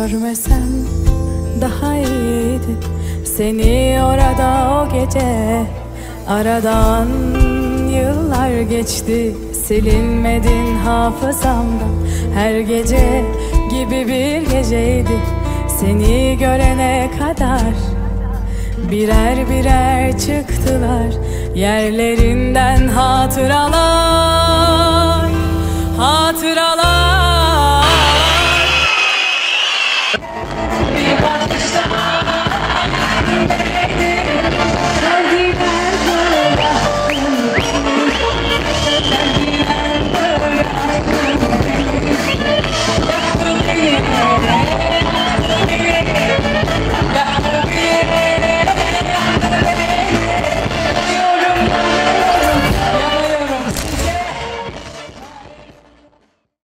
görmesem daha iyiydi seni orada o gece. Aradan yıllar geçti, silinmedin hafızamdan. Her gece gibi bir geceydi seni görene kadar. Birer birer çıktılar yerlerinden hatıralar.